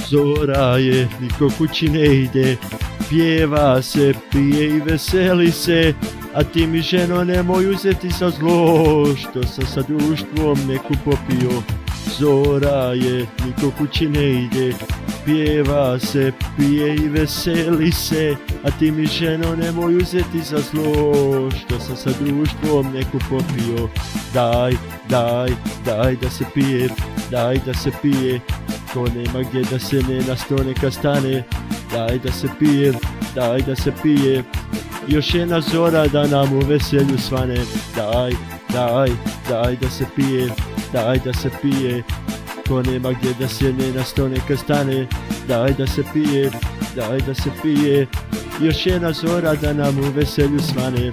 Zora je, niko kući ne ide, pjeva se, pije i veseli se, a ti mi ženo nemoj uzeti sa zlo, što sam sa društvom neku popio. Zora je, niko kući ne ide, pjeva se, pije i veseli se, a ti mi ženo nemoj uzeti za zlo, što sam sa društvom neku popio. Daj, daj, daj da se pije, daj da se pije, ko nema gdje da se ne na sto neka stane. Daj da se pije, daj da se pije, još jedna zora da nam u veselju svane. Daj, daj, daj da se pije, daj da se pije, ko nema gdje da se ne na sto neka stane. Daj da se pije, daj da se pije, još jedna zora da nam u veselju svane.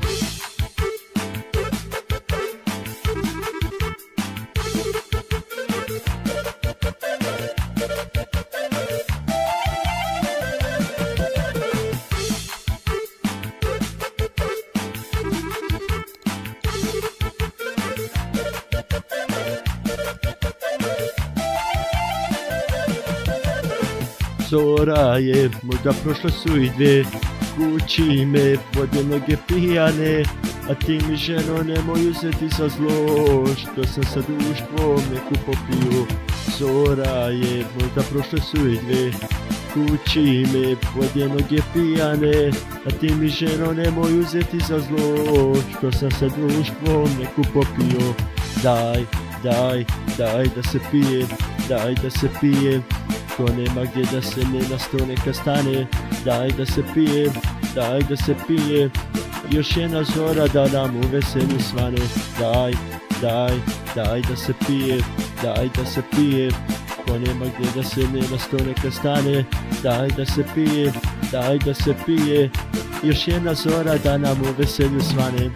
Zora je, možda prošle su i dve, kući me vode noge pijane, a ti mi ženo nemoj uzeti za zlo, što sam sa društvom neku popio. Zora je, možda prošle su i dve, kući me vode noge pijane, a ti mi ženo nemoj uzeti za zlo, što sam sa društvom neku popio. Daj, daj, daj da se pije, daj da se pije, ko nema gdje da se ne na sto neka stane. Daj da se pije, daj da se pije, još jedna zora da nam u veselju svane. Daj, daj, daj da se pije, daj da se pije, ko nema gdje da se ne na sto neka stane. Daj da se pije, daj da se pije, još jedna zora da nam u veselju svane.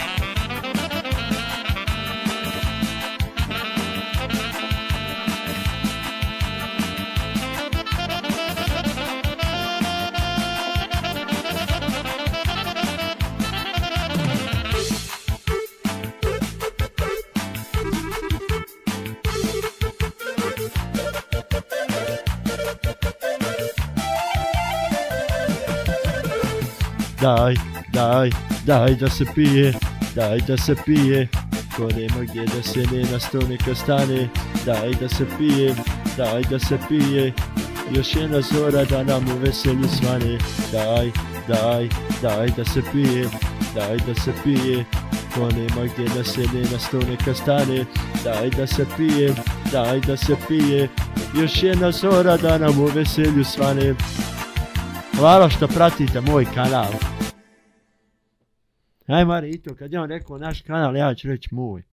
Daj, daj, daj da se pije, daj da se pije, ko nema gdje da se ne na sto neka stane. Daj da se pije, daj da se pije, još jedna zora da nam u veselju svane. Daj, daj, daj da se pije, daj da se pije, ko nema gdje da se ne na sto neka stane. Daj da se pije, daj da se pije, još jedna zora da nam u veselju svane. Hvala što pratite moj kanal. Aj Marito, kad je on rekao naš kanal, ja ću reći moj.